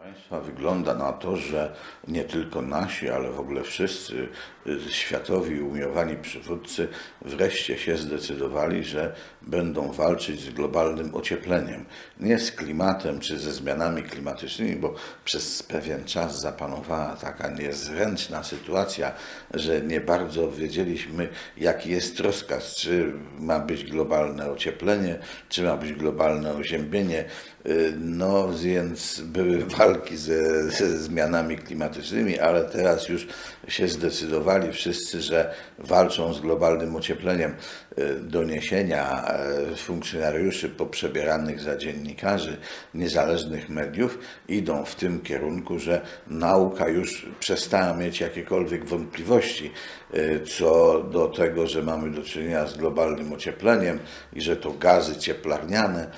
Państwa, wygląda na to, że nie tylko nasi, ale w ogóle wszyscy światowi umiłowani przywódcy wreszcie się zdecydowali, że będą walczyć z globalnym ociepleniem. Nie z klimatem czy ze zmianami klimatycznymi, bo przez pewien czas zapanowała taka niezręczna sytuacja, że nie bardzo wiedzieliśmy, jaki jest rozkaz, czy ma być globalne ocieplenie, czy ma być globalne oziębienie. No więc były walki ze zmianami klimatycznymi, ale teraz już się zdecydowali wszyscy, że walczą z globalnym ociepleniem. Doniesienia funkcjonariuszy poprzebieranych za dziennikarzy niezależnych mediów idą w tym kierunku, że nauka już przestała mieć jakiekolwiek wątpliwości co do tego, że mamy do czynienia z globalnym ociepleniem i że to gazy cieplarniane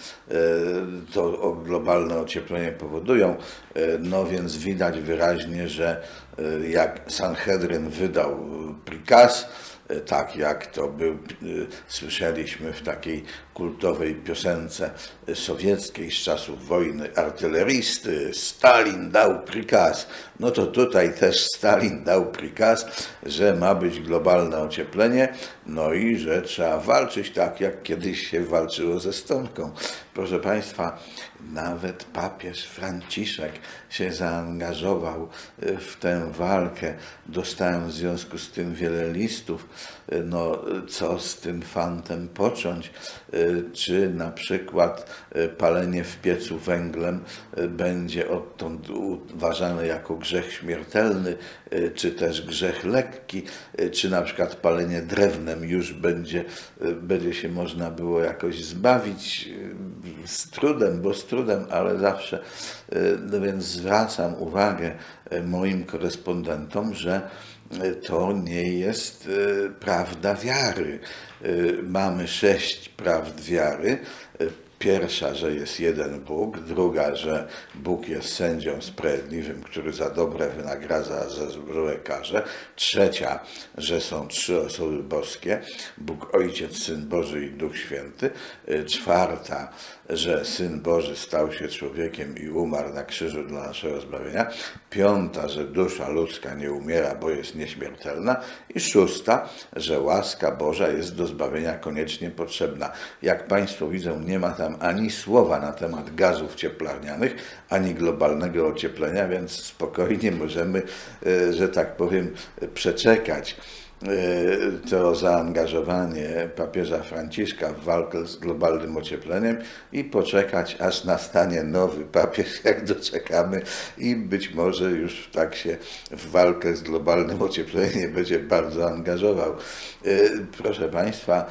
to globalne ocieplenie powodują. No więc widać wyraźnie, że jak Sanhedryn wydał prikaz, tak jak to słyszeliśmy w takiej kultowej piosence sowieckiej z czasów wojny artyleristy, Stalin dał prikaz. No to tutaj też Stalin dał prikaz, że ma być globalne ocieplenie, no i że trzeba walczyć tak, jak kiedyś się walczyło ze stonką. Proszę Państwa, nawet papież Franciszek się zaangażował w tę walkę. Dostałem w związku z tym wiele listów. No, co z tym fantem począć? Czy na przykład palenie w piecu węglem będzie odtąd uważane jako grzech śmiertelny, czy też grzech lekki, czy na przykład palenie drewnem już będzie się można było jakoś zbawić z trudem, ale zawsze. No więc zwracam uwagę moim korespondentom, że to nie jest prawda wiary. Mamy 6 prawd wiary. Pierwsza, że jest jeden Bóg, druga, że Bóg jest sędzią sprawiedliwym, który za dobre wynagradza, za złe karze. Trzecia, że są 3 osoby boskie, Bóg Ojciec, Syn Boży i Duch Święty. Czwarta, że Syn Boży stał się człowiekiem i umarł na krzyżu dla naszego zbawienia. Piąta, że dusza ludzka nie umiera, bo jest nieśmiertelna. I szósta, że łaska Boża jest do zbawienia koniecznie potrzebna. Jak Państwo widzą, nie ma tam ani słowa na temat gazów cieplarnianych, ani globalnego ocieplenia, więc spokojnie możemy, że tak powiem, przeczekać to zaangażowanie papieża Franciszka w walkę z globalnym ociepleniem i poczekać, aż nastanie nowy papież, jak doczekamy, i być może już tak się w walkę z globalnym ociepleniem będzie bardzo angażował. Proszę Państwa,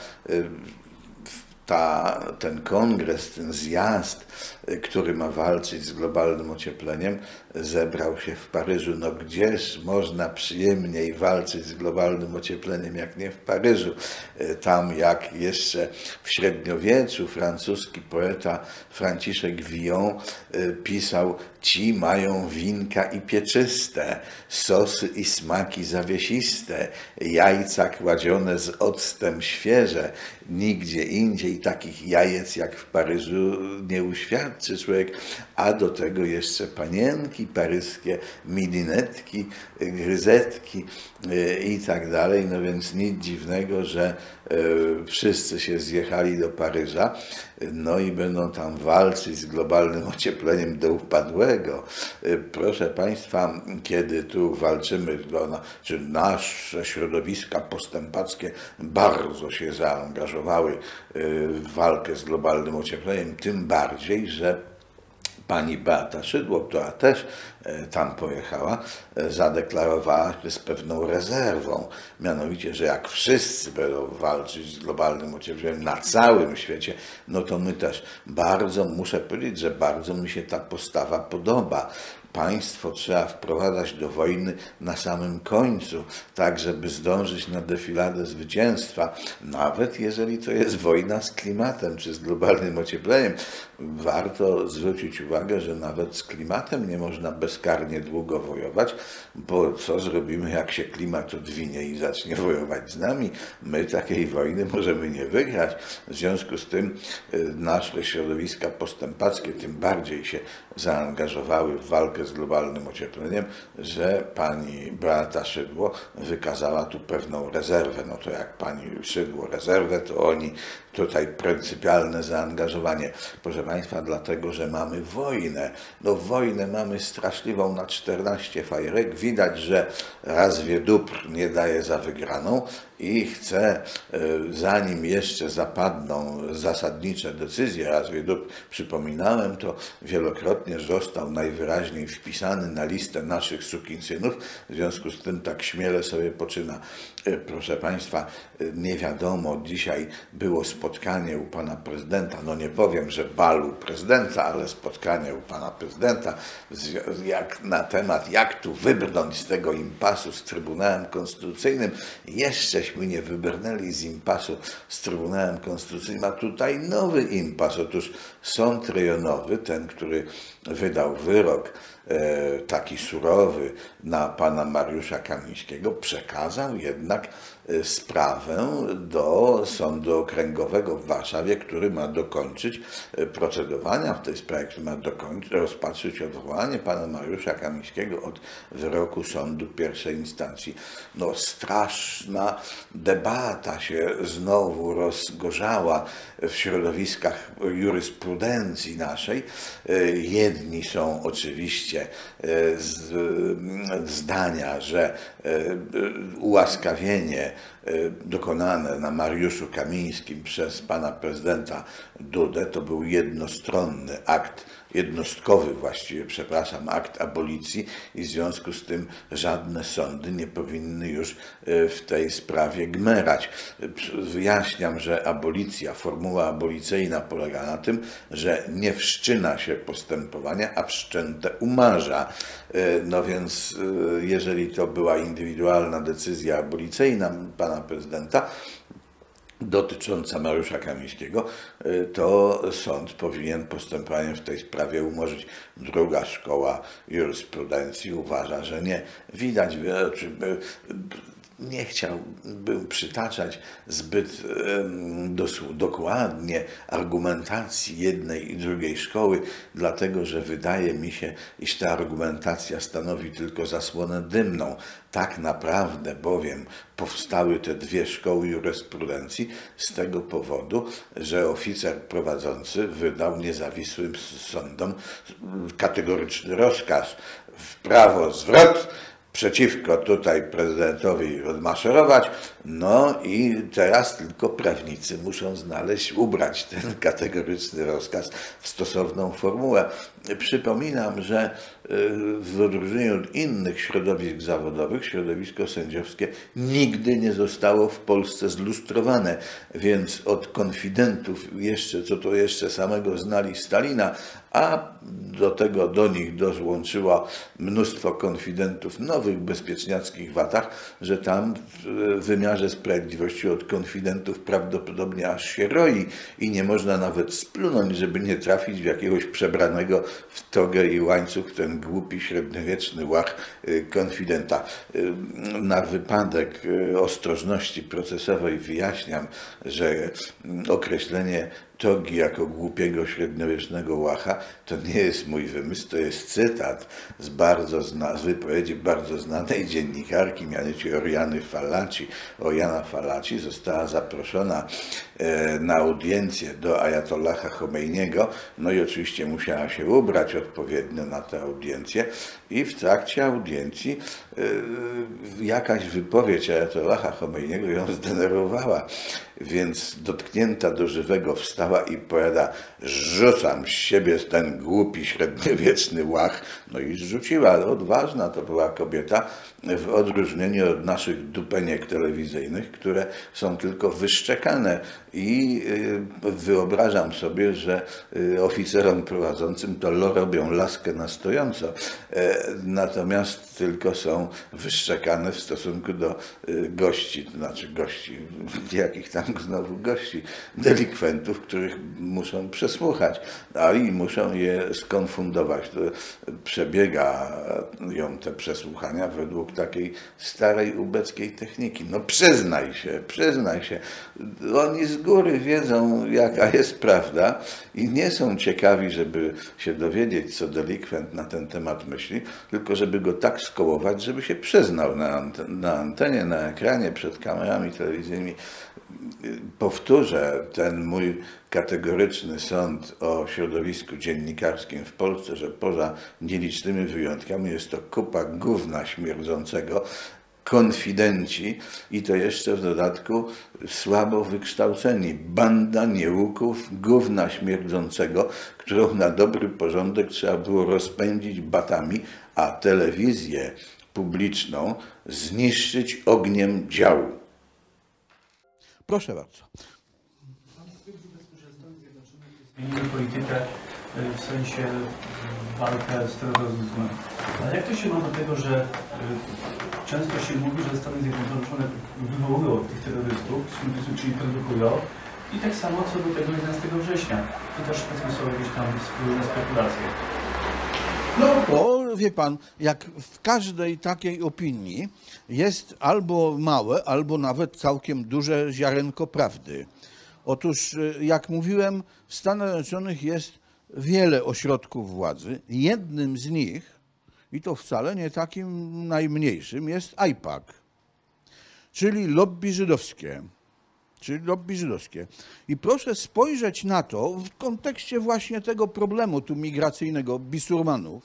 ten kongres, ten zjazd, który ma walczyć z globalnym ociepleniem, zebrał się w Paryżu. No gdzież można przyjemniej walczyć z globalnym ociepleniem, jak nie w Paryżu? Tam jak jeszcze w średniowieczu francuski poeta Franciszek Villon pisał: ci mają winka i pieczyste, sosy i smaki zawiesiste, jajca kładzione z octem świeże. Nigdzie indziej takich jajec jak w Paryżu nie uświadczy człowiek, a do tego jeszcze panienki paryskie, midinetki, gryzetki i tak dalej. No więc nic dziwnego, że wszyscy się zjechali do Paryża, no i będą tam walczyć z globalnym ociepleniem do upadłego. Proszę Państwa, kiedy tu walczymy, czy nasze środowiska postępackie bardzo się zaangażowały w walkę z globalnym ociepleniem, tym bardziej, że pani Beata Szydło, która też tam pojechała, zadeklarowała się z pewną rezerwą, mianowicie, że jak wszyscy będą walczyć z globalnym ociepleniem na całym świecie, no to my też. Muszę powiedzieć, że bardzo mi się ta postawa podoba. Państwo trzeba wprowadzać do wojny na samym końcu, tak żeby zdążyć na defiladę zwycięstwa, nawet jeżeli to jest wojna z klimatem czy z globalnym ociepleniem. Warto zwrócić uwagę, że nawet z klimatem nie można bezkarnie długo wojować, bo co zrobimy, jak się klimat odwinie i zacznie wojować z nami? My takiej wojny możemy nie wygrać. W związku z tym nasze środowiska postępackie tym bardziej się zaangażowały w walkę z globalnym ociepleniem, że pani Beata Szydło wykazała tu pewną rezerwę. No to jak pani Szydło rezerwę, to oni tutaj pryncypialne zaangażowanie. Proszę Państwa, dlatego, że mamy wojnę. No wojnę mamy straszliwą na 14 fajrek. Widać, że raz wie dóbr nie daje za wygraną i chce, zanim jeszcze zapadną zasadnicze decyzje, raz wie dóbr, przypominałem to wielokrotnie, został najwyraźniej wpisany na listę naszych sukinsynów, w związku z tym tak śmiele sobie poczyna. Proszę Państwa, nie wiadomo, dzisiaj było spotkanie u pana prezydenta, no nie powiem, że bal u prezydenta, ale spotkanie u pana prezydenta na temat, jak tu wybrnąć z tego impasu z Trybunałem Konstytucyjnym. Jeszcześmy nie wybrnęli z impasu z Trybunałem Konstytucyjnym, a tutaj nowy impas. Otóż sąd rejonowy, ten, który wydał wyrok taki surowy na pana Mariusza Kamińskiego, przekazał jednak sprawę do Sądu Okręgowego w Warszawie, który ma dokończyć procedowania w tej sprawie, który ma rozpatrzyć odwołanie pana Mariusza Kamińskiego od wyroku sądu pierwszej instancji. No straszna debata się znowu rozgorzała w środowiskach jurysprudencji naszej. Jedni są oczywiście zdania, że ułaskawienie dokonane na Mariuszu Kamińskim przez pana prezydenta Dudę to był jednostronny akt, jednostkowy właściwie, przepraszam, akt abolicji i w związku z tym żadne sądy nie powinny już w tej sprawie gmerać. Wyjaśniam, że abolicja, formuła abolicyjna polega na tym, że nie wszczyna się postępowania, a wszczęte umarza. No więc jeżeli to była indywidualna decyzja abolicyjna pana prezydenta dotycząca Mariusza Kamińskiego, to sąd powinien postępowanie w tej sprawie umorzyć. Druga szkoła jurysprudencji uważa, że nie. Widać, nie chciałbym przytaczać zbyt dokładnie argumentacji jednej i drugiej szkoły, dlatego że wydaje mi się, iż ta argumentacja stanowi tylko zasłonę dymną. Tak naprawdę bowiem powstały te dwie szkoły jurysprudencji z tego powodu, że oficer prowadzący wydał niezawisłym sądom kategoryczny rozkaz w prawo zwrot, przeciwko tutaj prezydentowi odmaszerować, no i teraz tylko prawnicy muszą ubrać ten kategoryczny rozkaz w stosowną formułę. Przypominam, że w odróżnieniu od innych środowisk zawodowych, środowisko sędziowskie nigdy nie zostało w Polsce zlustrowane, więc od konfidentów jeszcze samego znali Stalina, a do nich dołączyło mnóstwo konfidentów nowych bezpieczniackich watach, że tam w wymiarze sprawiedliwości od konfidentów prawdopodobnie aż się roi i nie można nawet splunąć, żeby nie trafić w jakiegoś przebranego w togę i łańcuch ten głupi, średniowieczny łach konfidenta. Na wypadek ostrożności procesowej wyjaśniam, że określenie togi jako głupiego, średniowiecznego łacha to nie jest mój wymysł, to jest cytat z wypowiedzi bardzo znanej dziennikarki, mianowicie Oriana Fallaci została zaproszona na audiencję do ajatollaha Chomejniego, no i oczywiście musiała się ubrać odpowiednio na tę audiencję i w trakcie audiencji jakaś wypowiedź ajatollaha Chomejniego ją zdenerwowała, więc dotknięta do żywego wstała i powiada: rzucam z siebie ten głupi, średniowieczny łach. No i zrzuciła, ale odważna to była kobieta, w odróżnieniu od naszych dupeniek telewizyjnych, które są tylko wyszczekane. I wyobrażam sobie, że oficerom prowadzącym to robią laskę na stojąco, natomiast tylko są wyszczekane w stosunku do gości, to znaczy gości, jakich tam gang znowu gości delikwentów, których muszą przesłuchać, a i muszą je skonfundować. To przebiegają te przesłuchania według takiej starej ubeckiej techniki. No przyznaj się. Oni z góry wiedzą, jaka jest prawda i nie są ciekawi, żeby się dowiedzieć, co delikwent na ten temat myśli, tylko żeby go tak skołować, żeby się przyznał na antenie, na ekranie, przed kamerami telewizyjnymi. Powtórzę ten mój kategoryczny sąd o środowisku dziennikarskim w Polsce, że poza nielicznymi wyjątkami jest to kupa gówna śmierdzącego, konfidenci i to jeszcze w dodatku słabo wykształceni. Banda nieuków, gówna śmierdzącego, którą na dobry porządek trzeba było rozpędzić batami, a telewizję publiczną zniszczyć ogniem działu. Proszę bardzo. Pan stwierdził, że Stany Zjednoczone zmieniły politykę w sensie walkę z terroryzmem. Ale jak to się ma do tego, że często się mówi, że Stany Zjednoczone wywołują tych terrorystów, czyli produkują, i tak samo co do tego 11 września. To też powiedzmy są jakieś tam różne spekulacje. No bo wie pan, jak w każdej takiej opinii jest albo małe, albo nawet całkiem duże ziarenko prawdy. Otóż, jak mówiłem, w Stanach Zjednoczonych jest wiele ośrodków władzy. Jednym z nich, i to wcale nie takim najmniejszym, jest AIPAC, czyli lobby żydowskie. I proszę spojrzeć na to w kontekście właśnie tego problemu tu migracyjnego, bisurmanów.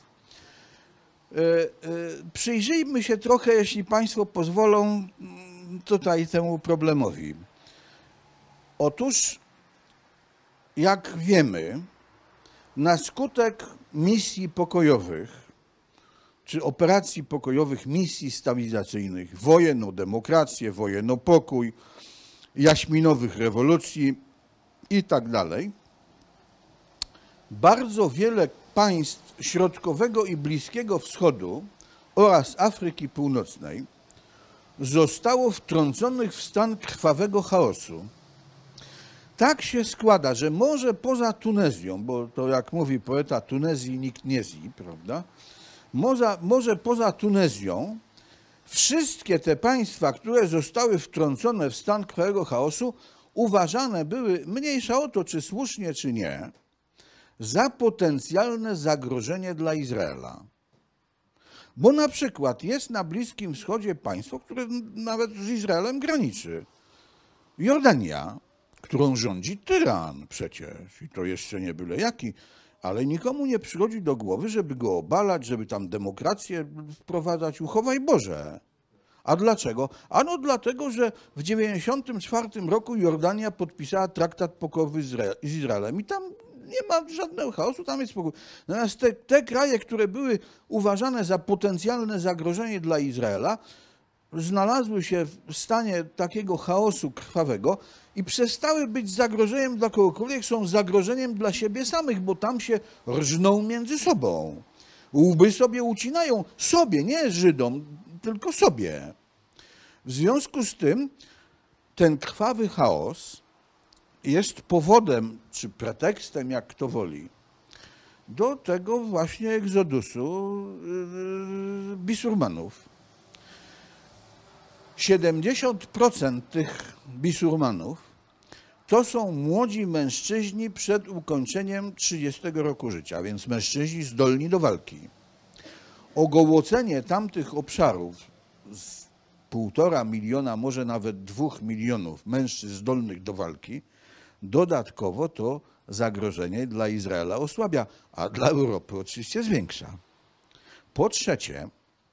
Przyjrzyjmy się trochę, jeśli państwo pozwolą, tutaj temu problemowi. Otóż, jak wiemy, na skutek misji pokojowych, czy operacji pokojowych, misji stabilizacyjnych, wojen o demokrację, wojen o pokój, jaśminowych rewolucji i tak dalej, bardzo wiele państw Środkowego i Bliskiego Wschodu oraz Afryki Północnej zostało wtrąconych w stan krwawego chaosu. Tak się składa, że może poza Tunezją, bo to jak mówi poeta, Tunezji nikt nie zji, prawda? Może poza Tunezją wszystkie te państwa, które zostały wtrącone w stan krwawego chaosu, uważane były, mniejsza o to, czy słusznie, czy nie, za potencjalne zagrożenie dla Izraela. Bo na przykład jest na Bliskim Wschodzie państwo, które nawet z Izraelem graniczy. Jordania, którą rządzi tyran przecież, i to jeszcze nie byle jaki, ale nikomu nie przychodzi do głowy, żeby go obalać, żeby tam demokrację wprowadzać, uchowaj Boże. A dlaczego? Ano dlatego, że w 1994 roku Jordania podpisała traktat pokojowy z Izraelem i tam nie ma żadnego chaosu, tam jest spokój. Natomiast te kraje, które były uważane za potencjalne zagrożenie dla Izraela, znalazły się w stanie takiego chaosu krwawego i przestały być zagrożeniem dla kogokolwiek, są zagrożeniem dla siebie samych, bo tam się rżną między sobą. Łby sobie ucinają, sobie, nie Żydom, tylko sobie. W związku z tym ten krwawy chaos jest powodem, czy pretekstem, jak kto woli, do tego właśnie egzodusu bisurmanów. 70% tych bisurmanów to są młodzi mężczyźni przed ukończeniem 30 roku życia, więc mężczyźni zdolni do walki. Ogołocenie tamtych obszarów z 1,5 miliona, może nawet 2 milionów mężczyzn zdolnych do walki, dodatkowo to zagrożenie dla Izraela osłabia, a dla Europy oczywiście zwiększa. Po trzecie,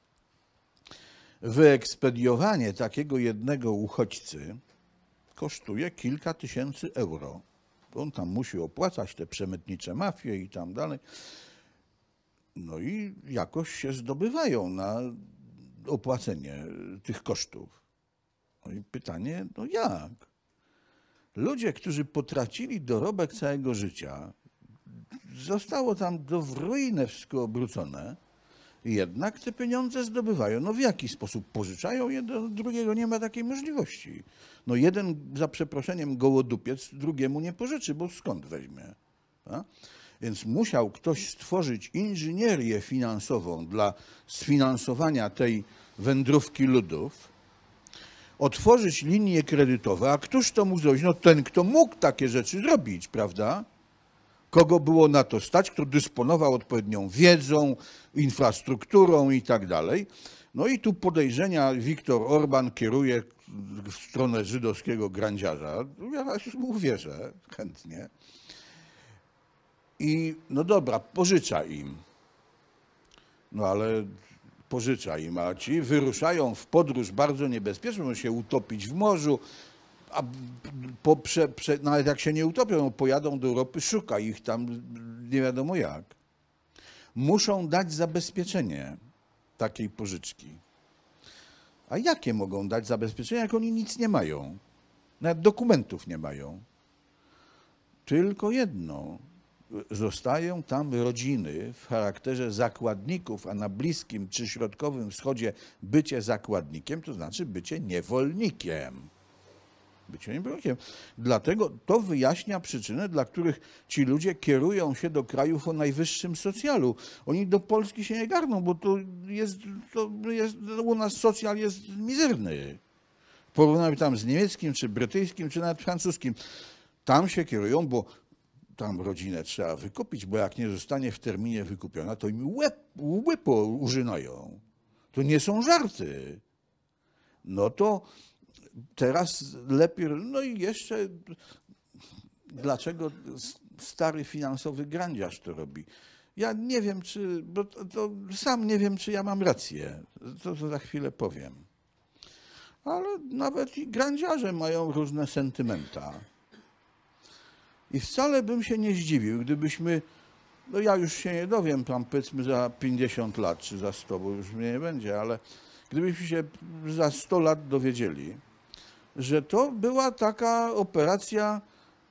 wyekspediowanie takiego jednego uchodźcy kosztuje kilka tysięcy euro. On tam musi opłacać te przemytnicze mafie i tam dalej. No i jakoś się zdobywają na opłacenie tych kosztów. No i pytanie, no jak? Ludzie, którzy potracili dorobek całego życia, zostało tam w ruinę wszystko obrócone jednak te pieniądze zdobywają. No w jaki sposób? Pożyczają, jeden od drugiego nie ma takiej możliwości. No jeden, za przeproszeniem, gołodupiec drugiemu nie pożyczy, bo skąd weźmie? A? Więc musiał ktoś stworzyć inżynierię finansową dla sfinansowania tej wędrówki ludów, otworzyć linie kredytowe, a któż to mógł zrobić? No ten, kto mógł takie rzeczy zrobić, prawda? Kogo było na to stać, kto dysponował odpowiednią wiedzą, infrastrukturą i tak dalej. No i tu podejrzenia Viktor Orban kieruje w stronę żydowskiego grandziarza. Ja mu wierzę chętnie. I no dobra, pożycza im. No ale pożycza im, a ci wyruszają w podróż bardzo niebezpieczną, mogą się utopić w morzu, a nawet jak się nie utopią, pojadą do Europy, szuka ich tam nie wiadomo jak. Muszą dać zabezpieczenie takiej pożyczki. A jakie mogą dać zabezpieczenie, jak oni nic nie mają? Nawet dokumentów nie mają. Tylko jedno. Zostają tam rodziny w charakterze zakładników, a na Bliskim czy Środkowym Wschodzie bycie zakładnikiem to znaczy bycie niewolnikiem. Bycie niewolnikiem. Dlatego to wyjaśnia przyczyny, dla których ci ludzie kierują się do krajów o najwyższym socjalu. Oni do Polski się nie garną, bo u nas socjal jest mizerny. Porównamy tam z niemieckim, czy brytyjskim, czy nawet francuskim. Tam się kierują, bo tam rodzinę trzeba wykupić, bo jak nie zostanie w terminie wykupiona, to im łeb użynają. To nie są żarty. No to teraz lepiej, no i jeszcze dlaczego stary finansowy grandziarz to robi? Ja nie wiem, bo to sam nie wiem, czy ja mam rację. To za chwilę powiem. Ale nawet i grandziarze mają różne sentymenta. I wcale bym się nie zdziwił, gdybyśmy, no ja już się nie dowiem, tam powiedzmy za 50 lat czy za 100, bo już mnie nie będzie, ale gdybyśmy się za 100 lat dowiedzieli, że to była taka operacja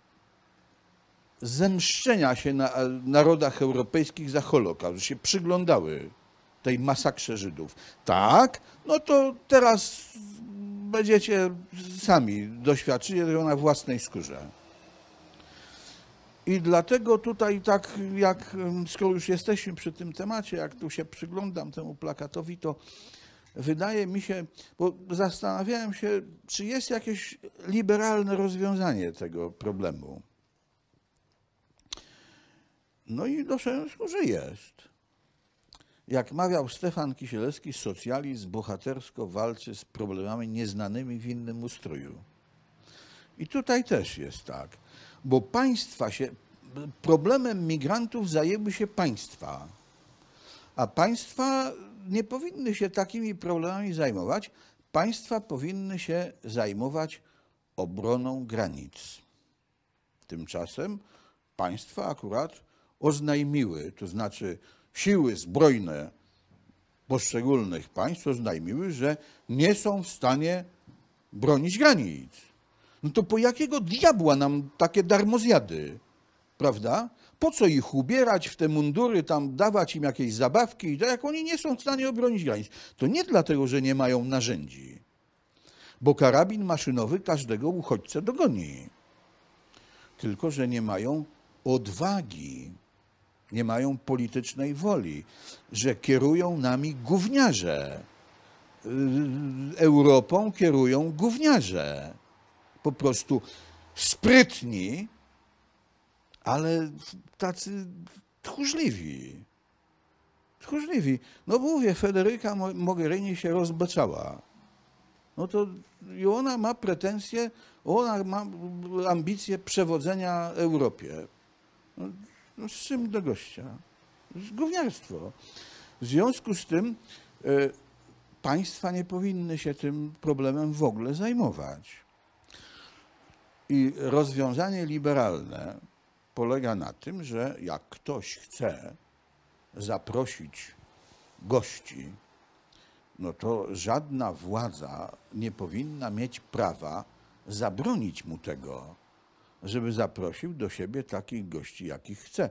zemszczenia się na narodach europejskich za Holokaust, że się przyglądały tej masakrze Żydów. Tak, no to teraz będziecie sami doświadczyli tego na własnej skórze. I dlatego tutaj tak, jak skoro już jesteśmy przy tym temacie, jak tu się przyglądam temu plakatowi, to wydaje mi się, bo zastanawiałem się, czy jest jakieś liberalne rozwiązanie tego problemu. No i doszedłem, że jest. Jak mawiał Stefan Kisielewski, socjalizm bohatersko walczy z problemami nieznanymi w innym ustroju. I tutaj też jest tak, bo problemem migrantów zajęły się państwa, a państwa nie powinny się takimi problemami zajmować. Państwa powinny się zajmować obroną granic. Tymczasem państwa akurat oznajmiły, to znaczy siły zbrojne poszczególnych państw oznajmiły, że nie są w stanie bronić granic. No to po jakiego diabła nam takie darmozjady, prawda? Po co ich ubierać w te mundury, tam dawać im jakieś zabawki, jak oni nie są w stanie obronić granic? To nie dlatego, że nie mają narzędzi, bo karabin maszynowy każdego uchodźcę dogoni, tylko że nie mają odwagi, nie mają politycznej woli, że kierują nami gówniarze. Europą kierują gówniarze. Po prostu sprytni, ale tacy tchórzliwi. Tchórzliwi. No mówię, Federica Mogherini się rozbeczała. No to i ona ma pretensje, ona ma ambicje przewodzenia Europie. No z czym do gościa? Z gówniarstwo. W związku z tym państwa nie powinny się tym problemem w ogóle zajmować. I rozwiązanie liberalne polega na tym, że jak ktoś chce zaprosić gości, no to żadna władza nie powinna mieć prawa zabronić mu tego, żeby zaprosił do siebie takich gości, jakich chce.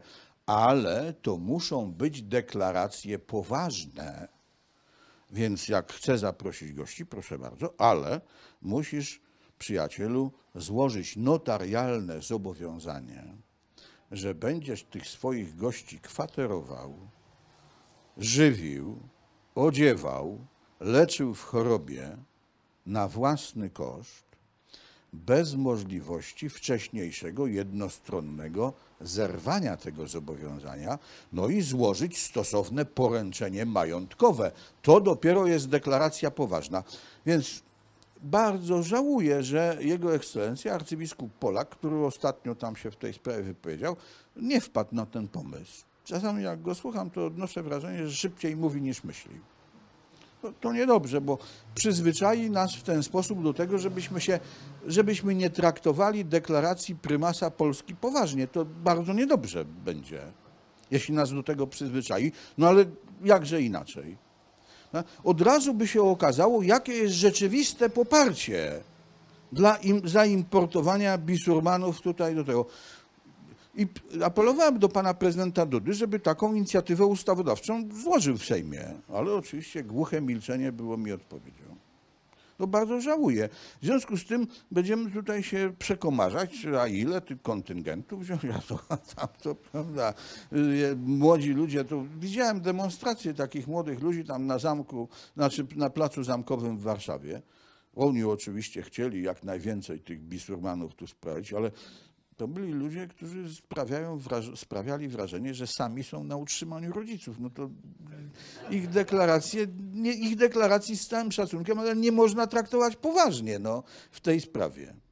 ale to muszą być deklaracje poważne. Więc jak chcę zaprosić gości, proszę bardzo, ale musisz, przyjacielu, złożyć notarialne zobowiązanie, że będziesz tych swoich gości kwaterował, żywił, odziewał, leczył w chorobie na własny koszt, bez możliwości wcześniejszego, jednostronnego zerwania tego zobowiązania, no i złożyć stosowne poręczenie majątkowe. To dopiero jest deklaracja poważna. Więc bardzo żałuję, że Jego Ekscelencja arcybiskup Polak, który ostatnio tam się w tej sprawie wypowiedział, nie wpadł na ten pomysł. Czasami jak go słucham, to odnoszę wrażenie, że szybciej mówi niż myśli. To niedobrze, bo przyzwyczai nas w ten sposób do tego, żebyśmy nie traktowali deklaracji prymasa Polski poważnie. To bardzo niedobrze będzie, jeśli nas do tego przyzwyczai. No ale jakże inaczej? Od razu by się okazało, jakie jest rzeczywiste poparcie dla zaimportowania bisurmanów tutaj do tego. I apelowałem do pana prezydenta Dudy, żeby taką inicjatywę ustawodawczą złożył w Sejmie, ale oczywiście głuche milczenie było mi odpowiedzią. No bardzo żałuję. W związku z tym będziemy tutaj się przekomarzać, a ile tych kontyngentów wziąć, a to, a tamto, prawda. Młodzi ludzie, to widziałem demonstracje takich młodych ludzi tam na zamku, znaczy na placu zamkowym w Warszawie. Oni oczywiście chcieli jak najwięcej tych bisurmanów tu sprawić, ale to byli ludzie, którzy sprawiali wrażenie, że sami są na utrzymaniu rodziców. No to ich deklaracji z całym szacunkiem, ale nie można traktować poważnie no, w tej sprawie.